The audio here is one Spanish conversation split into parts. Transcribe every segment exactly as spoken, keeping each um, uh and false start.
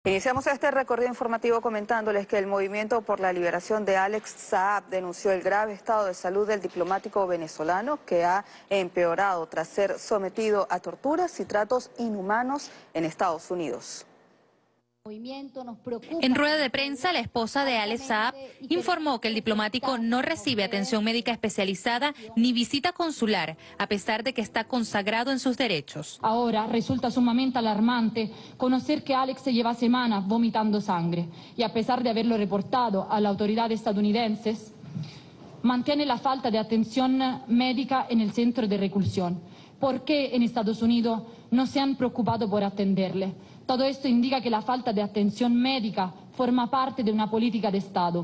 Iniciamos este recorrido informativo comentándoles que el Movimiento por la Liberación de Alex Saab denunció el grave estado de salud del diplomático venezolano que ha empeorado tras ser sometido a torturas y tratos inhumanos en Estados Unidos. En rueda de prensa, la esposa de Alex Saab informó que el diplomático no recibe atención médica especializada ni visita consular, a pesar de que está consagrado en sus derechos. Ahora resulta sumamente alarmante conocer que Alex se lleva semanas vomitando sangre y a pesar de haberlo reportado a las autoridades estadounidenses, mantiene la falta de atención médica en el centro de reclusión. ¿Por qué en Estados Unidos no se han preocupado por atenderle? Todo esto indica que la falta de atención médica forma parte de una política de Estado,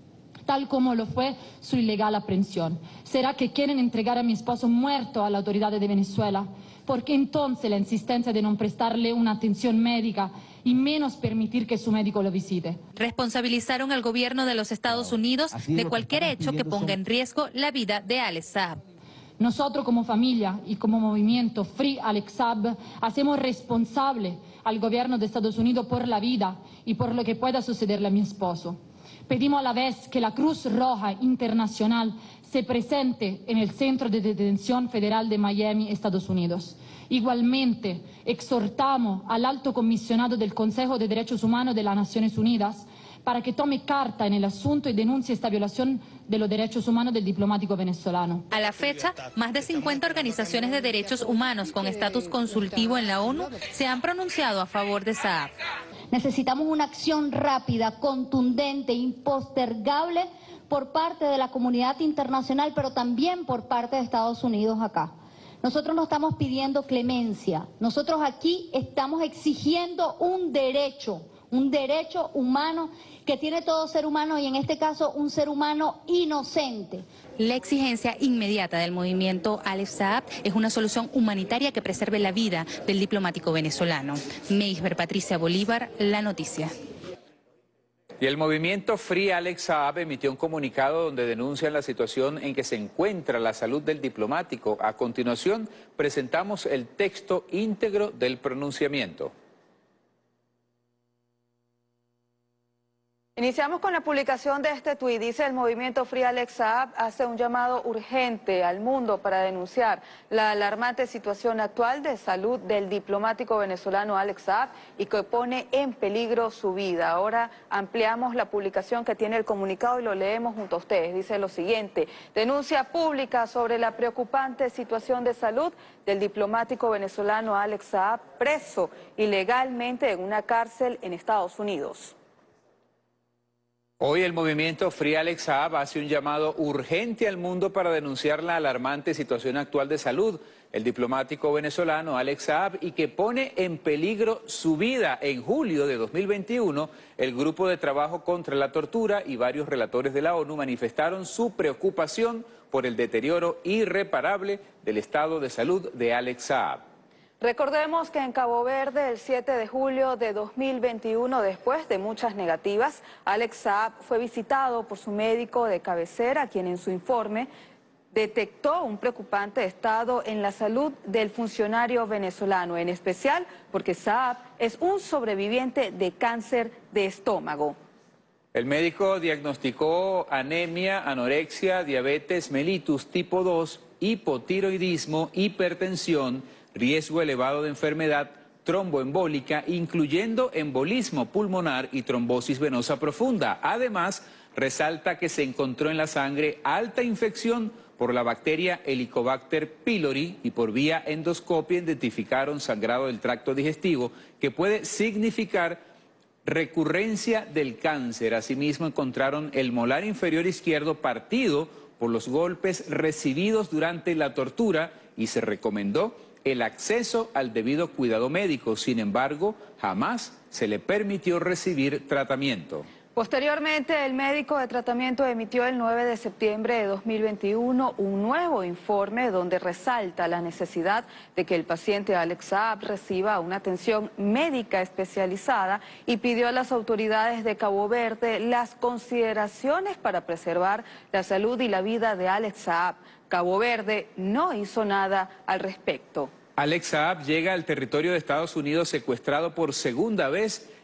tal como lo fue su ilegal aprehensión. ¿Será que quieren entregar a mi esposo muerto a la autoridad de Venezuela? ¿Por qué entonces la insistencia de no prestarle una atención médica y menos permitir que su médico lo visite? Responsabilizaron al gobierno de los Estados Unidos de cualquier hecho que ponga en riesgo la vida de Alex Saab. Nosotros como familia y como movimiento Free Alex Saab hacemos responsable al gobierno de Estados Unidos por la vida y por lo que pueda sucederle a mi esposo. Pedimos a la vez que la Cruz Roja Internacional se presente en el Centro de Detención Federal de Miami, Estados Unidos. Igualmente, exhortamos al Alto Comisionado del Consejo de Derechos Humanos de las Naciones Unidas para que tome carta en el asunto y denuncie esta violación de los derechos humanos del diplomático venezolano. A la fecha, más de cincuenta organizaciones de derechos humanos con estatus consultivo en la ONU se han pronunciado a favor de Saab. Necesitamos una acción rápida, contundente, impostergable por parte de la comunidad internacional, pero también por parte de Estados Unidos acá. Nosotros no estamos pidiendo clemencia, nosotros aquí estamos exigiendo un derecho, un derecho humano que tiene todo ser humano y en este caso un ser humano inocente. La exigencia inmediata del movimiento Alex Saab es una solución humanitaria que preserve la vida del diplomático venezolano. Meisber Patricia Bolívar, La Noticia. Y el movimiento Free Alex Saab emitió un comunicado donde denuncian la situación en que se encuentra la salud del diplomático. A continuación, presentamos el texto íntegro del pronunciamiento. Iniciamos con la publicación de este tuit. Dice: el movimiento Free Alex Saab hace un llamado urgente al mundo para denunciar la alarmante situación actual de salud del diplomático venezolano Alex Saab y que pone en peligro su vida. Ahora ampliamos la publicación que tiene el comunicado y lo leemos junto a ustedes. Dice lo siguiente: denuncia pública sobre la preocupante situación de salud del diplomático venezolano Alex Saab, preso ilegalmente en una cárcel en Estados Unidos. Hoy el movimiento Free Alex Saab hace un llamado urgente al mundo para denunciar la alarmante situación actual de salud del diplomático venezolano Alex Saab y que pone en peligro su vida. En julio de dos mil veintiuno, el Grupo de Trabajo contra la Tortura y varios relatores de la ONU manifestaron su preocupación por el deterioro irreparable del estado de salud de Alex Saab. Recordemos que en Cabo Verde, el siete de julio de dos mil veintiuno, después de muchas negativas, Alex Saab fue visitado por su médico de cabecera, quien en su informe detectó un preocupante estado en la salud del funcionario venezolano, en especial porque Saab es un sobreviviente de cáncer de estómago. El médico diagnosticó anemia, anorexia, diabetes mellitus tipo dos, hipotiroidismo, hipertensión, riesgo elevado de enfermedad tromboembólica, incluyendo embolismo pulmonar y trombosis venosa profunda. Además, resalta que se encontró en la sangre alta infección por la bacteria Helicobacter pylori y por vía endoscopia identificaron sangrado del tracto digestivo que puede significar recurrencia del cáncer. Asimismo, encontraron el molar inferior izquierdo partido por los golpes recibidos durante la tortura y se recomendó el acceso al debido cuidado médico. Sin embargo, jamás se le permitió recibir tratamiento. Posteriormente, el médico de tratamiento emitió el nueve de septiembre de dos mil veintiuno un nuevo informe donde resalta la necesidad de que el paciente Alex Saab reciba una atención médica especializada y pidió a las autoridades de Cabo Verde las consideraciones para preservar la salud y la vida de Alex Saab. Cabo Verde no hizo nada al respecto. Alex Saab llega al territorio de Estados Unidos secuestrado por segunda vez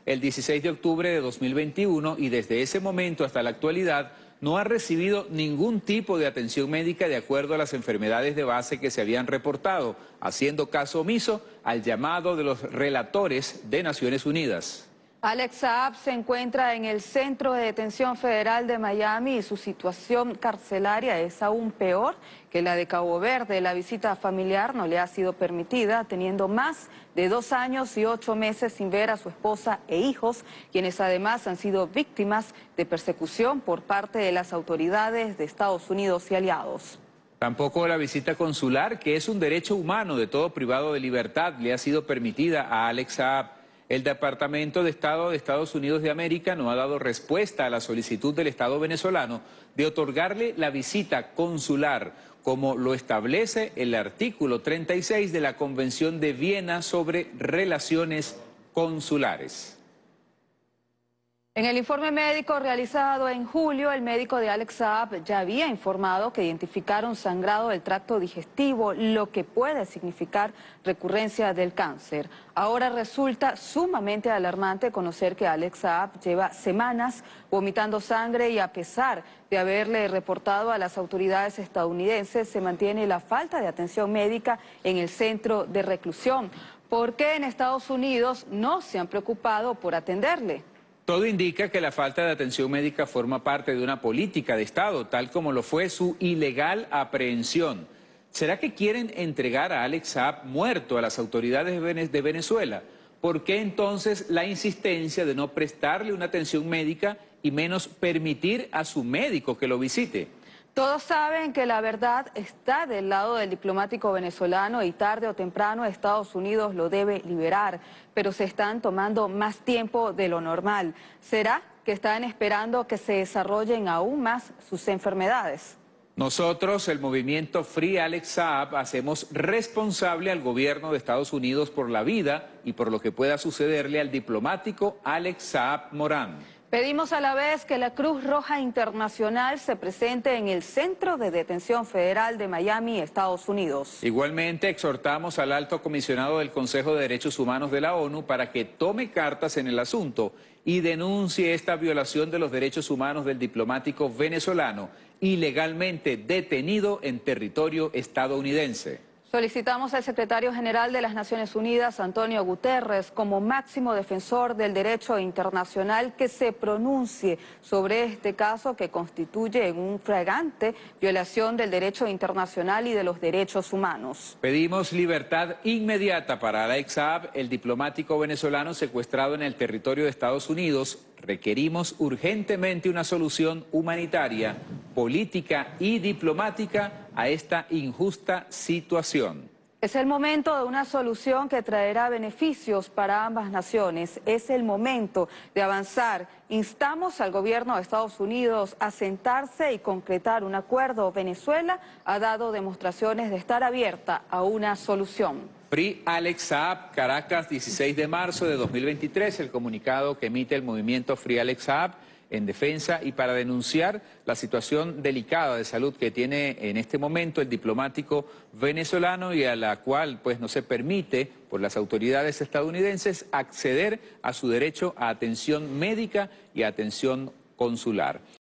el dieciséis de octubre de dos mil veintiuno y desde ese momento hasta la actualidad no ha recibido ningún tipo de atención médica de acuerdo a las enfermedades de base que se habían reportado, haciendo caso omiso al llamado de los relatores de Naciones Unidas. Alex Saab se encuentra en el Centro de Detención Federal de Miami y su situación carcelaria es aún peor que la de Cabo Verde. La visita familiar no le ha sido permitida, teniendo más de dos años y ocho meses sin ver a su esposa e hijos, quienes además han sido víctimas de persecución por parte de las autoridades de Estados Unidos y aliados. Tampoco la visita consular, que es un derecho humano de todo privado de libertad, le ha sido permitida a Alex Saab. El Departamento de Estado de Estados Unidos de América no ha dado respuesta a la solicitud del Estado venezolano de otorgarle la visita consular, como lo establece el artículo treinta y seis de la Convención de Viena sobre Relaciones Consulares. En el informe médico realizado en julio, el médico de Alex Saab ya había informado que identificaron sangrado del tracto digestivo, lo que puede significar recurrencia del cáncer. Ahora resulta sumamente alarmante conocer que Alex Saab lleva semanas vomitando sangre y a pesar de haberle reportado a las autoridades estadounidenses, se mantiene la falta de atención médica en el centro de reclusión. ¿Por qué en Estados Unidos no se han preocupado por atenderle? Todo indica que la falta de atención médica forma parte de una política de Estado, tal como lo fue su ilegal aprehensión. ¿Será que quieren entregar a Alex Saab muerto a las autoridades de Venezuela? ¿Por qué entonces la insistencia de no prestarle una atención médica y menos permitir a su médico que lo visite? Todos saben que la verdad está del lado del diplomático venezolano y tarde o temprano Estados Unidos lo debe liberar, pero se están tomando más tiempo de lo normal. ¿Será que están esperando que se desarrollen aún más sus enfermedades? Nosotros, el movimiento Free Alex Saab, hacemos responsable al gobierno de Estados Unidos por la vida y por lo que pueda sucederle al diplomático Alex Saab Morán. Pedimos a la vez que la Cruz Roja Internacional se presente en el Centro de Detención Federal de Miami, Estados Unidos. Igualmente exhortamos al alto comisionado del Consejo de Derechos Humanos de la ONU para que tome cartas en el asunto y denuncie esta violación de los derechos humanos del diplomático venezolano ilegalmente detenido en territorio estadounidense. Solicitamos al secretario general de las Naciones Unidas, Antonio Guterres, como máximo defensor del derecho internacional, que se pronuncie sobre este caso que constituye una flagrante violación del derecho internacional y de los derechos humanos. Pedimos libertad inmediata para Alex Saab, el diplomático venezolano secuestrado en el territorio de Estados Unidos. Requerimos urgentemente una solución humanitaria, política y diplomática a esta injusta situación. Es el momento de una solución que traerá beneficios para ambas naciones. Es el momento de avanzar. Instamos al gobierno de Estados Unidos a sentarse y concretar un acuerdo. Venezuela ha dado demostraciones de estar abierta a una solución. Free Alex Saab, Caracas, dieciséis de marzo de dos mil veintitrés, el comunicado que emite el movimiento Free Alex Saab en defensa y para denunciar la situación delicada de salud que tiene en este momento el diplomático venezolano y a la cual pues no se permite por las autoridades estadounidenses acceder a su derecho a atención médica y a atención consular.